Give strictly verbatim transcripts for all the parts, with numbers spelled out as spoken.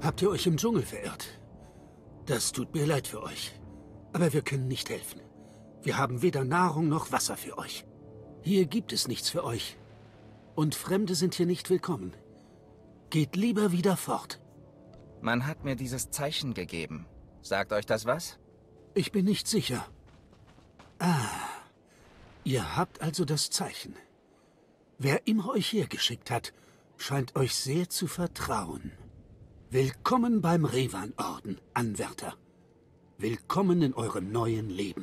Habt ihr euch im Dschungel verirrt? Das tut mir leid für euch. Aber wir können nicht helfen. Wir haben weder Nahrung noch Wasser für euch. Hier gibt es nichts für euch. Und Fremde sind hier nicht willkommen. Geht lieber wieder fort. Man hat mir dieses Zeichen gegeben. Sagt euch das was? Ich bin nicht sicher. Ah, ihr habt also das Zeichen. Wer immer euch hergeschickt hat, scheint euch sehr zu vertrauen. Willkommen beim Revan-Orden, Anwärter. Willkommen in eurem neuen Leben.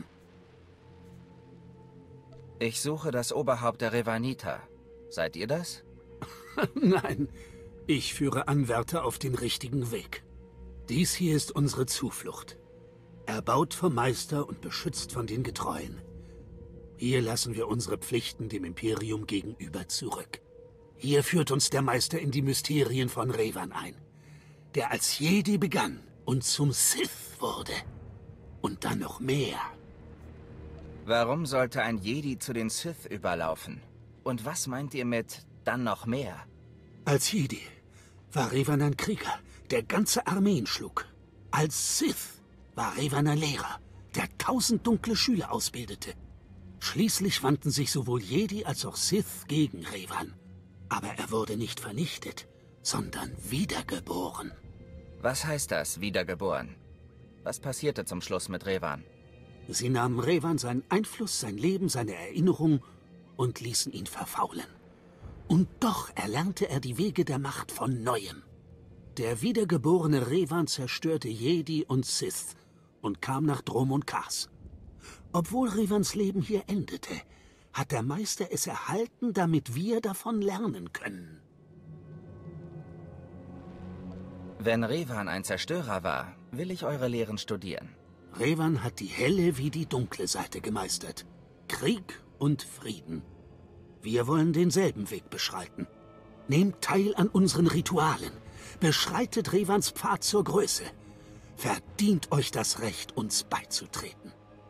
Ich suche das Oberhaupt der Revaniter. Seid ihr das? Nein, ich führe Anwärter auf den richtigen Weg. Dies hier ist unsere Zuflucht. Erbaut vom Meister und beschützt von den Getreuen. Hier lassen wir unsere Pflichten dem Imperium gegenüber zurück. Hier führt uns der Meister in die Mysterien von Revan ein, der als Jedi begann und zum Sith wurde. Und dann noch mehr. Warum sollte ein Jedi zu den Sith überlaufen? Und was meint ihr mit dann noch mehr? Als Jedi war Revan ein Krieger, der ganze Armeen schlug. Als Sith war Revan ein Lehrer, der tausend dunkle Schüler ausbildete. Schließlich wandten sich sowohl Jedi als auch Sith gegen Revan. Aber er wurde nicht vernichtet, sondern wiedergeboren. Was heißt das, wiedergeboren? Was passierte zum Schluss mit Revan? Sie nahmen Revan seinen Einfluss, sein Leben, seine Erinnerung und ließen ihn verfaulen. Und doch erlernte er die Wege der Macht von Neuem. Der wiedergeborene Revan zerstörte Jedi und Sith und kam nach Drum und Kars. Obwohl Revans Leben hier endete, hat der Meister es erhalten, damit wir davon lernen können. Wenn Revan ein Zerstörer war, will ich eure Lehren studieren. Revan hat die helle wie die dunkle Seite gemeistert. Krieg und Frieden. Wir wollen denselben Weg beschreiten. Nehmt teil an unseren Ritualen. Beschreitet Revans Pfad zur Größe. Verdient euch das Recht, uns beizutreten.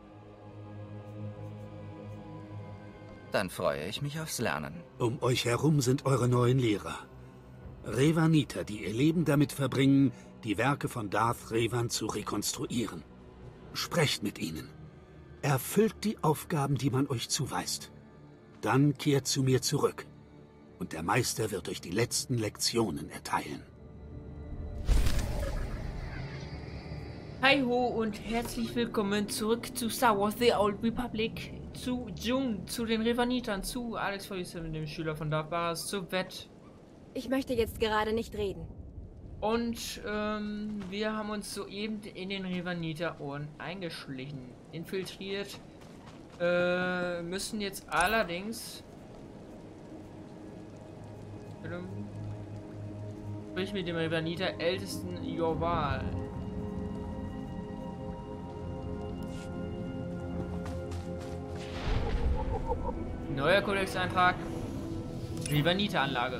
Dann freue ich mich aufs Lernen. Um euch herum sind eure neuen Lehrer. Revaniter, die ihr Leben damit verbringen, die Werke von Darth Revan zu rekonstruieren. Sprecht mit ihnen. Erfüllt die Aufgaben, die man euch zuweist. Dann kehrt zu mir zurück. Und der Meister wird euch die letzten Lektionen erteilen. Hi ho und herzlich willkommen zurück zu Star Wars The Old Republic, zu Jung, zu den Revanitern, zu Alex Verliese mit dem Schüler von Darth Baras, zu Vett. Ich möchte jetzt gerade nicht reden. Und ähm, wir haben uns soeben in den Revaniter-Orden eingeschlichen, infiltriert, äh, müssen jetzt allerdings sprich mit dem Revaniter-Ältesten Jorval. Neuer Kodex-Eintrag. Revaniter-Anlage.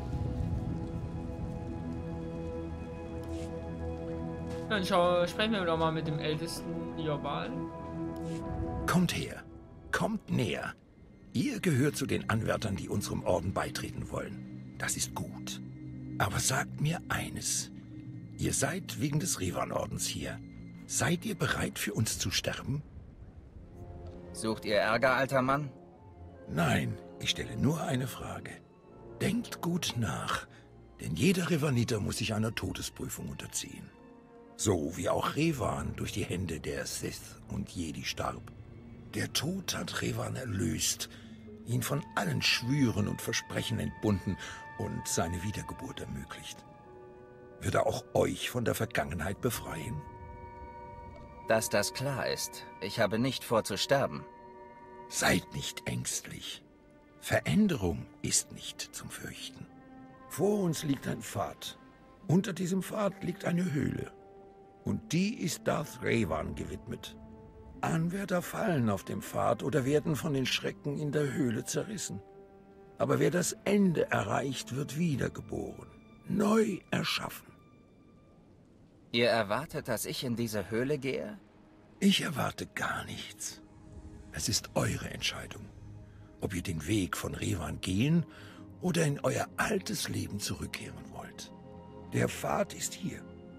Dann schau, sprechen wir doch mal mit dem ältesten Jorval. Kommt her. Kommt näher. Ihr gehört zu den Anwärtern, die unserem Orden beitreten wollen. Das ist gut. Aber sagt mir eines. Ihr seid wegen des Revan-Ordens hier. Seid ihr bereit, für uns zu sterben? Sucht ihr Ärger, alter Mann? Nein, ich stelle nur eine Frage. Denkt gut nach, denn jeder Revaniter muss sich einer Todesprüfung unterziehen. So wie auch Revan durch die Hände der Sith und Jedi starb. Der Tod hat Revan erlöst, ihn von allen Schwüren und Versprechen entbunden und seine Wiedergeburt ermöglicht. Wird er auch euch von der Vergangenheit befreien? Dass das klar ist. Ich habe nicht vor zu sterben. Seid nicht ängstlich. Veränderung ist nicht zum Fürchten. Vor uns liegt ein Pfad. Unter diesem Pfad liegt eine Höhle. Und die ist Darth Revan gewidmet. Anwärter fallen auf dem Pfad oder werden von den Schrecken in der Höhle zerrissen. Aber wer das Ende erreicht, wird wiedergeboren, neu erschaffen. Ihr erwartet, dass ich in diese Höhle gehe? Ich erwarte gar nichts. Es ist eure Entscheidung, ob ihr den Weg von Revan gehen oder in euer altes Leben zurückkehren wollt. Der Pfad ist hier.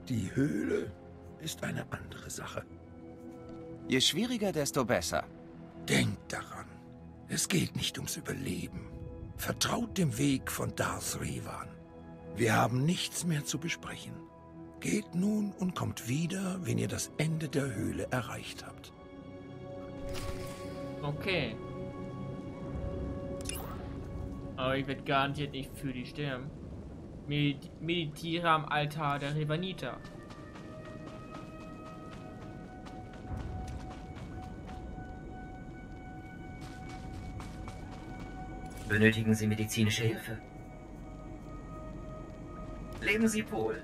Die Höhle ist eine andere Sache. Je schwieriger, desto besser. Denkt daran, es geht nicht ums Überleben. Vertraut dem Weg von Darth Revan. Wir haben nichts mehr zu besprechen. Geht nun und kommt wieder, wenn ihr das Ende der Höhle erreicht habt. Okay. Aber ich werde garantiert nicht für die sterben. Med meditiere am Altar der Revaniter. Benötigen Sie medizinische Hilfe? Leben Sie wohl.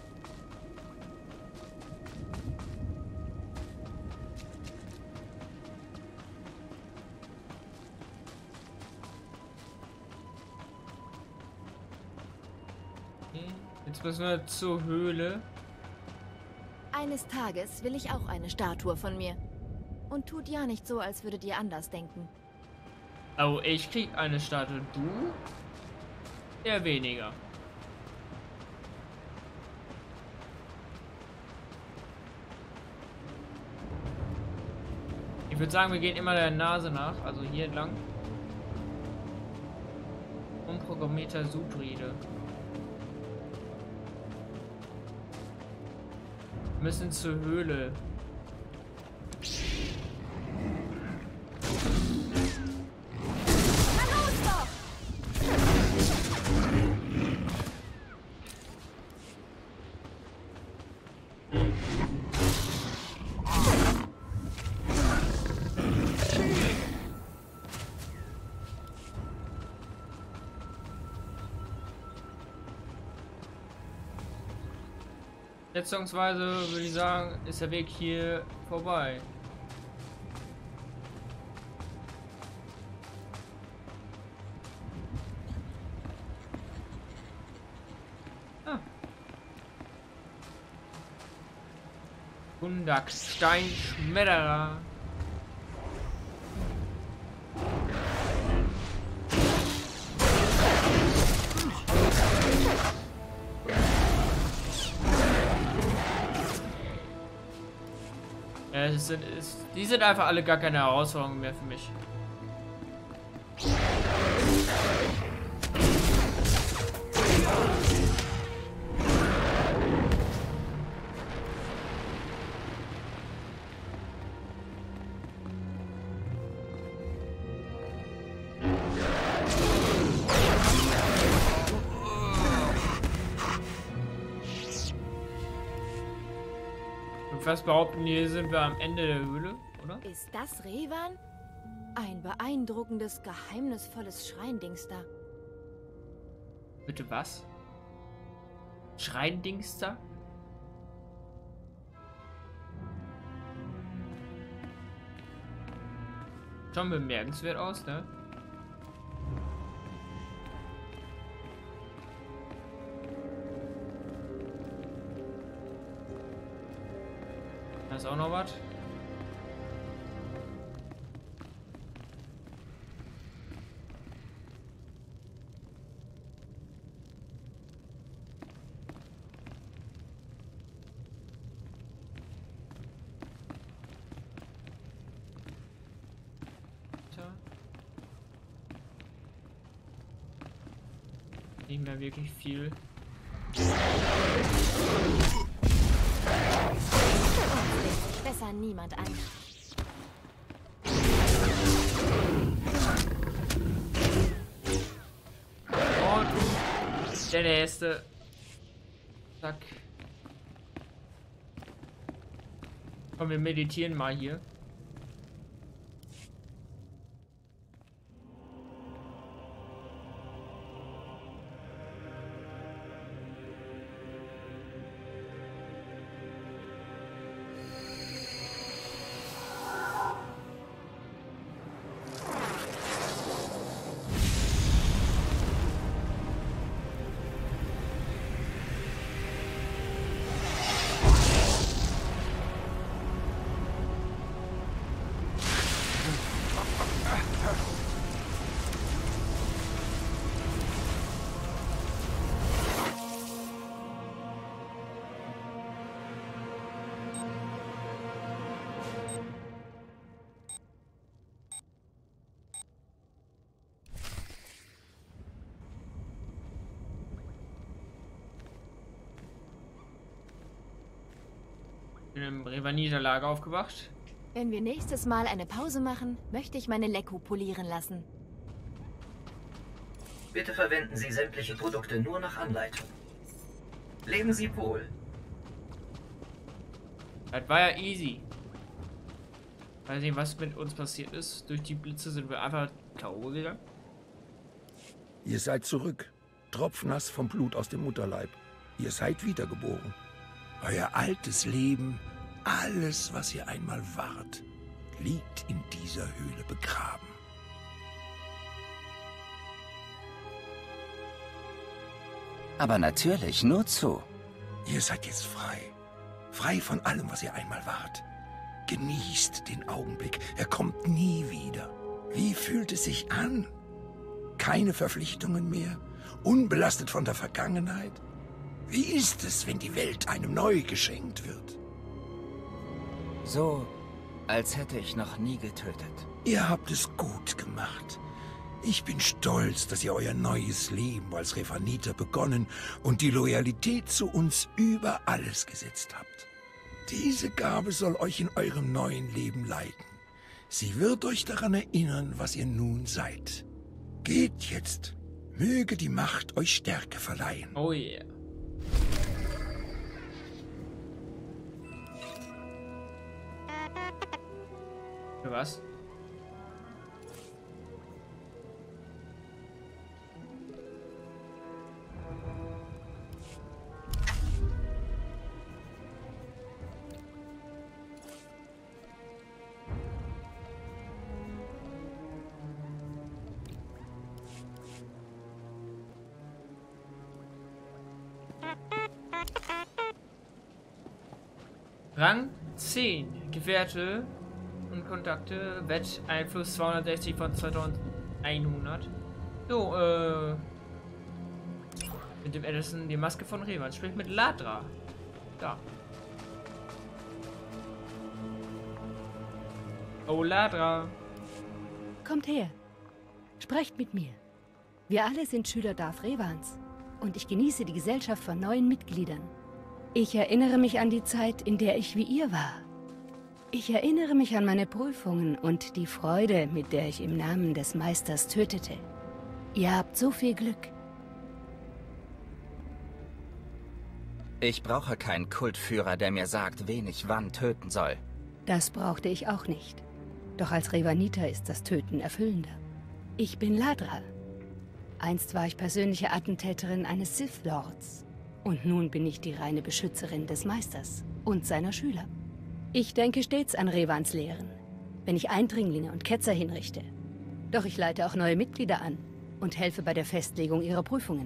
Jetzt müssen wir zur Höhle. Eines Tages will ich auch eine Statue von mir. Und tut ja nicht so, als würdet ihr anders denken. Oh, ich krieg eine Statue. Du? Eher weniger. Ich würde sagen, wir gehen immer der Nase nach, also hier entlang. Umprogrammierter Subrede. Wir müssen zur Höhle. Schätzungsweise würde ich sagen, ist der Weg hier vorbei. Ah. Hundak Steinschmetterer. Ja, es sind, es, die sind einfach alle gar keine Herausforderungen mehr für mich. Fast behaupten, hier sind wir am Ende der Höhle, oder? Ist das Revan? Ein beeindruckendes, geheimnisvolles Schreindings da. Bitte was? Schreindings da? Schon bemerkenswert aus, ne? Da ist auch noch was. Nicht mehr wirklich viel. Besser niemand an. Und der nächste. Zack. Komm, wir meditieren mal hier. In einem Revaniter-Lager aufgewacht. Wenn wir nächstes Mal eine Pause machen, möchte ich meine Lekku polieren lassen. Bitte verwenden Sie sämtliche Produkte nur nach Anleitung. Leben Sie wohl. Das war ja easy. Weiß nicht, was mit uns passiert ist. Durch die Blitze sind wir einfach K O gegangen. Ihr seid zurück. Tropfnass vom Blut aus dem Mutterleib. Ihr seid wiedergeboren. Euer altes Leben, alles, was ihr einmal wart, liegt in dieser Höhle begraben. Aber natürlich, nur zu. Ihr seid jetzt frei. Frei von allem, was ihr einmal wart. Genießt den Augenblick. Er kommt nie wieder. Wie fühlt es sich an? Keine Verpflichtungen mehr? Unbelastet von der Vergangenheit? Wie ist es, wenn die Welt einem neu geschenkt wird? So, als hätte ich noch nie getötet. Ihr habt es gut gemacht. Ich bin stolz, dass ihr euer neues Leben als Revaniter begonnen und die Loyalität zu uns über alles gesetzt habt. Diese Gabe soll euch in eurem neuen Leben leiten. Sie wird euch daran erinnern, was ihr nun seid. Geht jetzt. Möge die Macht euch Stärke verleihen. Oh yeah. Für was? Rang zehn. Gefährte und Kontakte. Wetteinfluss zweihundertsechzig von zweitausendeinhundert. So, äh. Mit dem Edison die Maske von Revan. Sprich mit Ladra. Da. Oh, Ladra. Kommt her. Sprecht mit mir. Wir alle sind Schüler Darth Revans. Und ich genieße die Gesellschaft von neuen Mitgliedern. Ich erinnere mich an die Zeit, in der ich wie ihr war. Ich erinnere mich an meine Prüfungen und die Freude, mit der ich im Namen des Meisters tötete. Ihr habt so viel Glück. Ich brauche keinen Kultführer, der mir sagt, wen ich wann töten soll. Das brauchte ich auch nicht. Doch als Revaniter ist das Töten erfüllender. Ich bin Ladra. Einst war ich persönliche Attentäterin eines Sith Lords. Und nun bin ich die reine Beschützerin des Meisters und seiner Schüler. Ich denke stets an Revans Lehren, wenn ich Eindringlinge und Ketzer hinrichte. Doch ich leite auch neue Mitglieder an und helfe bei der Festlegung ihrer Prüfungen.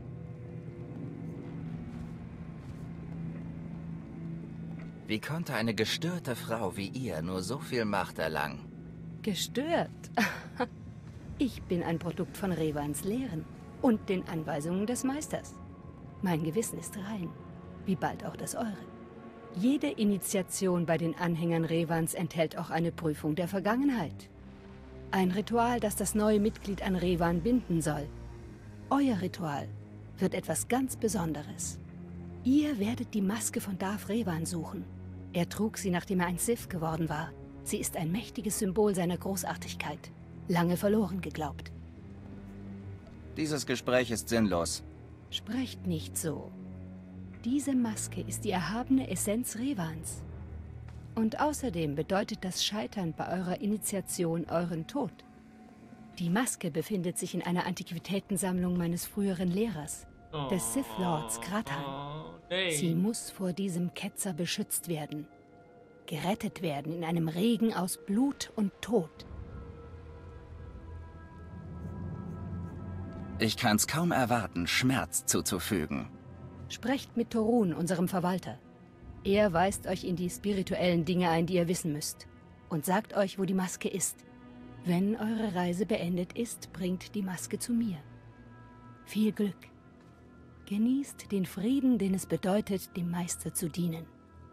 Wie konnte eine gestörte Frau wie ihr nur so viel Macht erlangen? Gestört? Ich bin ein Produkt von Revans Lehren und den Anweisungen des Meisters. Mein Gewissen ist rein, wie bald auch das eure. Jede Initiation bei den Anhängern Revans enthält auch eine Prüfung der Vergangenheit. Ein Ritual, das das neue Mitglied an Revan binden soll. Euer Ritual wird etwas ganz Besonderes. Ihr werdet die Maske von Darth Revan suchen. Er trug sie, nachdem er ein Sith geworden war. Sie ist ein mächtiges Symbol seiner Großartigkeit. Lange verloren geglaubt. Dieses Gespräch ist sinnlos. Sprecht nicht so. Diese Maske ist die erhabene Essenz Revans. Und außerdem bedeutet das Scheitern bei eurer Initiation euren Tod. Die Maske befindet sich in einer Antiquitätensammlung meines früheren Lehrers, Oh, des Sith Lords Kratan. Oh, nee. Sie muss vor diesem Ketzer beschützt werden. Gerettet werden in einem Regen aus Blut und Tod. Ich kann's kaum erwarten, Schmerz zuzufügen. Sprecht mit Torun, unserem Verwalter. Er weist euch in die spirituellen Dinge ein, die ihr wissen müsst. Und sagt euch, wo die Maske ist. Wenn eure Reise beendet ist, bringt die Maske zu mir. Viel Glück. Genießt den Frieden, den es bedeutet, dem Meister zu dienen.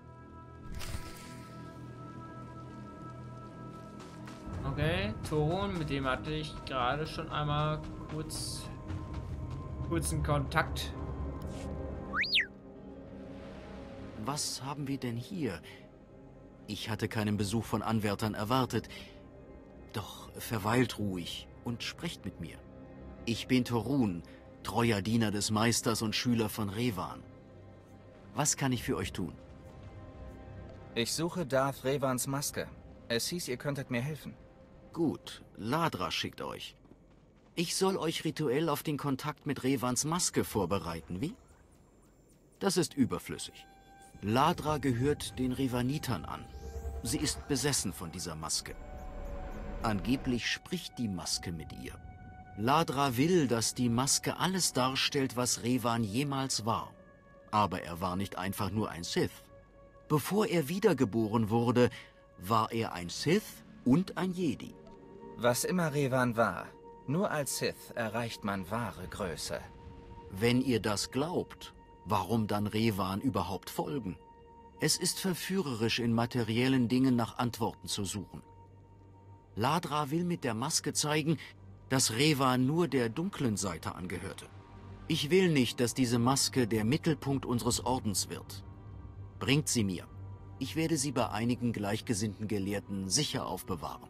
Okay, Torun, mit dem hatte ich gerade schon einmal kurz kurzen Kontakt. Was haben wir denn hier? Ich hatte keinen Besuch von Anwärtern erwartet. Doch verweilt ruhig und sprecht mit mir. Ich bin Torun, treuer Diener des Meisters und Schüler von Revan. Was kann ich für euch tun? Ich suche Darth Revans Maske. Es hieß, ihr könntet mir helfen. Gut, Ladra schickt euch. Ich soll euch rituell auf den Kontakt mit Revans Maske vorbereiten, wie? Das ist überflüssig. Ladra gehört den Revanitern an. Sie ist besessen von dieser Maske. Angeblich spricht die Maske mit ihr. Ladra will, dass die Maske alles darstellt, was Revan jemals war. Aber er war nicht einfach nur ein Sith. Bevor er wiedergeboren wurde, war er ein Sith und ein Jedi. Was immer Revan war, nur als Sith erreicht man wahre Größe. Wenn ihr das glaubt, warum dann Revan überhaupt folgen? Es ist verführerisch, in materiellen Dingen nach Antworten zu suchen. Ladra will mit der Maske zeigen, dass Revan nur der dunklen Seite angehörte. Ich will nicht, dass diese Maske der Mittelpunkt unseres Ordens wird. Bringt sie mir. Ich werde sie bei einigen gleichgesinnten Gelehrten sicher aufbewahren.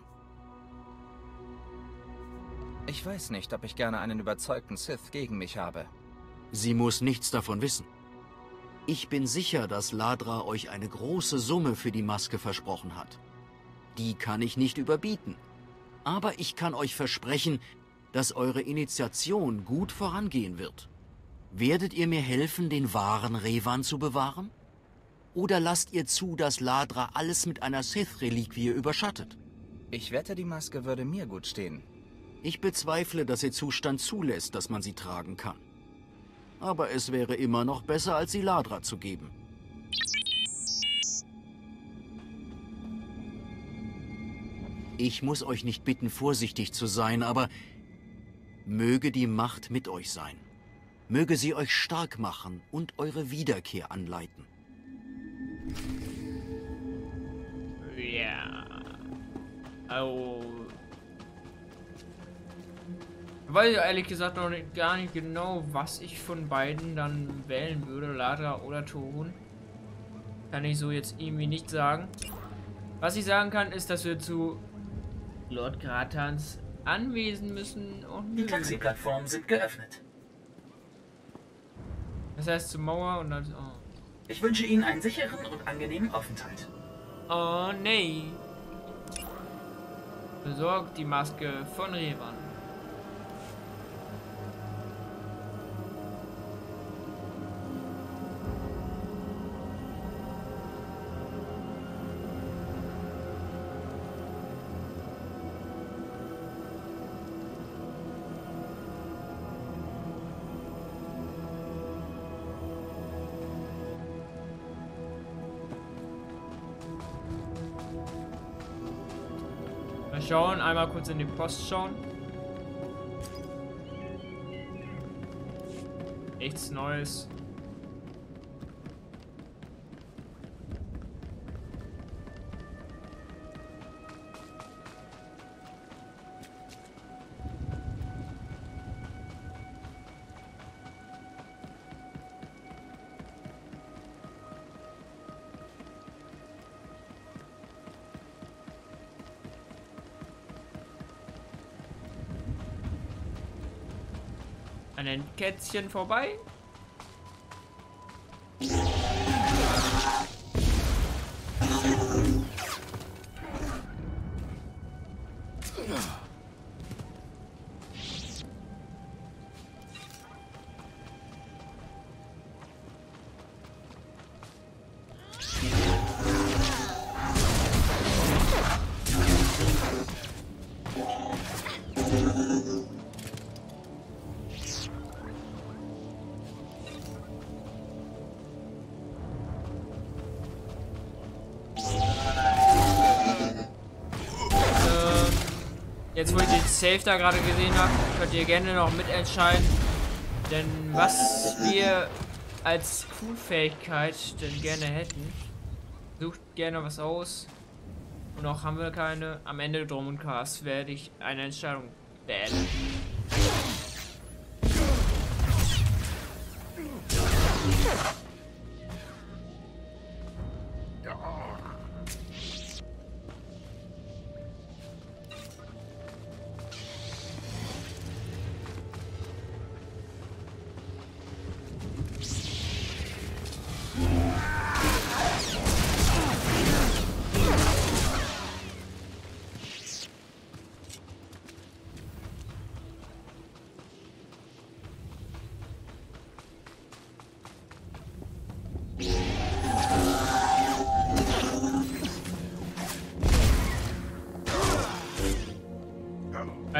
Ich weiß nicht, ob ich gerne einen überzeugten Sith gegen mich habe. Sie muss nichts davon wissen. Ich bin sicher, dass Ladra euch eine große Summe für die Maske versprochen hat. Die kann ich nicht überbieten. Aber ich kann euch versprechen, dass eure Initiation gut vorangehen wird. Werdet ihr mir helfen, den wahren Revan zu bewahren? Oder lasst ihr zu, dass Ladra alles mit einer Sith-Reliquie überschattet? Ich wette, die Maske würde mir gut stehen. Ich bezweifle, dass ihr Zustand zulässt, dass man sie tragen kann. Aber es wäre immer noch besser, als sie Ladra zu geben. Ich muss euch nicht bitten, vorsichtig zu sein, aber möge die Macht mit euch sein. Möge sie euch stark machen und eure Wiederkehr anleiten. Ja. Oh. Ich weiß ehrlich gesagt noch nicht, gar nicht genau, was ich von beiden dann wählen würde, Ladra oder Torun. Kann ich so jetzt irgendwie nicht sagen. Was ich sagen kann, ist, dass wir zu Lord Gratans Anwesen müssen. Und Die Taxiplattformen sind geöffnet. Das heißt zur Mauer und dann... Oh, Ich wünsche Ihnen einen sicheren und angenehmen Aufenthalt. oh nee. Besorgt die Maske von Revan. Mal schauen, einmal kurz in die Post schauen. Nichts Neues. An den Kätzchen vorbei. Jetzt, wo ich den Save da gerade gesehen habe, könnt ihr gerne noch mitentscheiden. Denn was wir als Q-Fähigkeit denn gerne hätten, sucht gerne was aus. Und auch haben wir keine. Am Ende Drum und Cast werde ich eine Entscheidung wählen.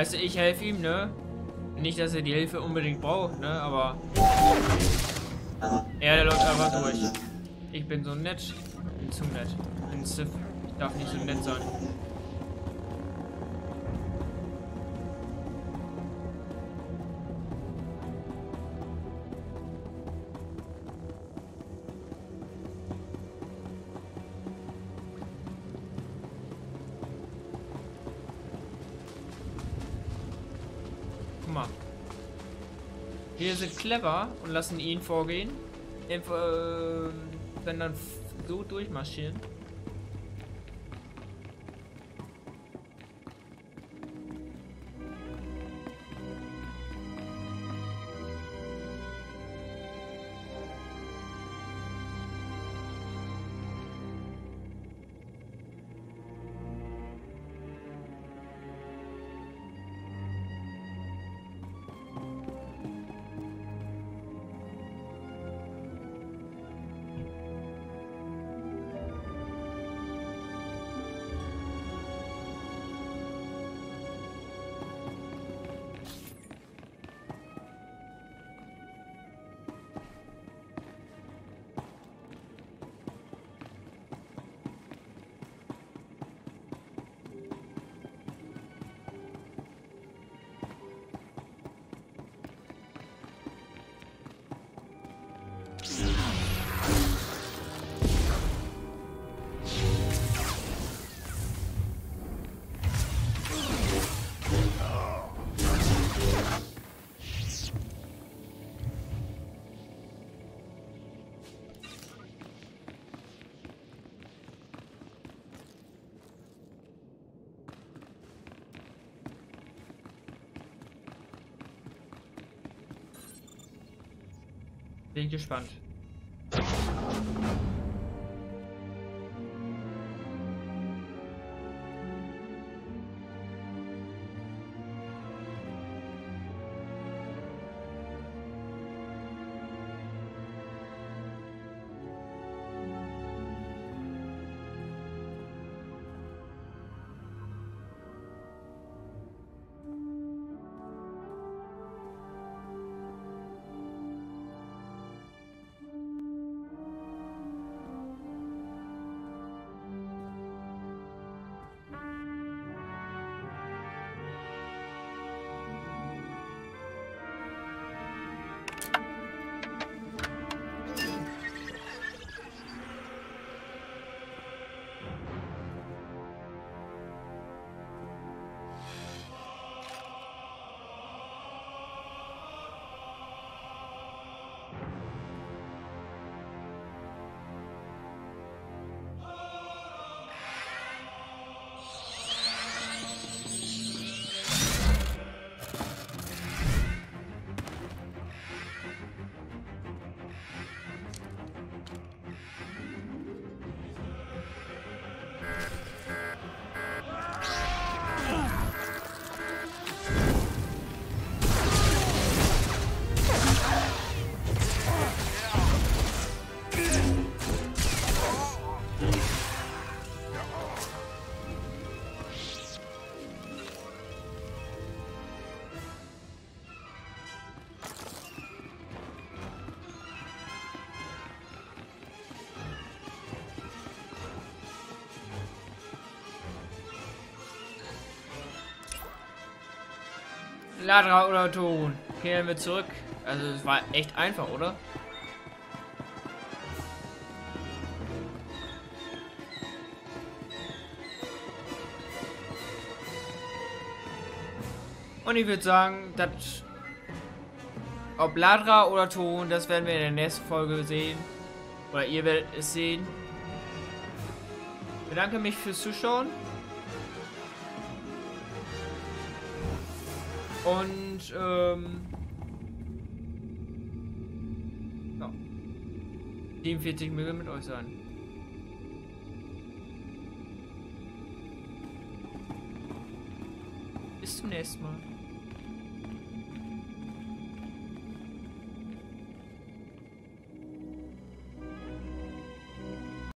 Weißt du, ich helfe ihm, ne? Nicht, dass er die Hilfe unbedingt braucht, ne? Aber er, der läuft einfach durch. Ich bin so nett. Ich bin zu nett. Ich bin Sith. Ich darf nicht so nett sein. Guck mal. Wir sind clever und lassen ihn vorgehen. Einfach, äh, wenn dann so durchmarschieren. Bin gespannt. Ladra oder Ton. Kehren wir zurück. Also es war echt einfach, oder? Und ich würde sagen, dass ob Ladra oder Ton, das werden wir in der nächsten Folge sehen. Oder ihr werdet es sehen. Ich bedanke mich fürs Zuschauen. Und, ähm... ja. siebenundvierzig möge mit euch sein. Bis zum nächsten Mal.